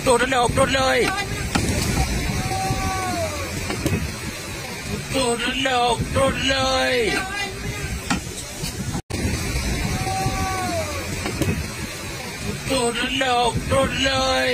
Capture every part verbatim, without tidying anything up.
โดดเลยโดดเลยโดดเลยโดดเลยโดดเลยโดดเลย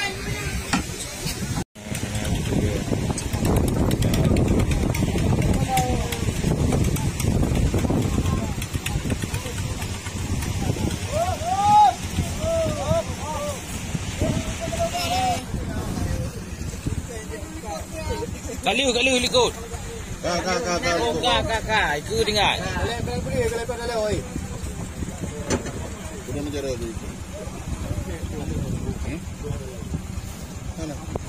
Kaliu, kaliu ikut. Kak, kak, kak, kak. Oh, kak, kak, kak. Ikut dengar. Lepas beri, lepas dah lewat. Sudah menjara tu. Hmm? Mana?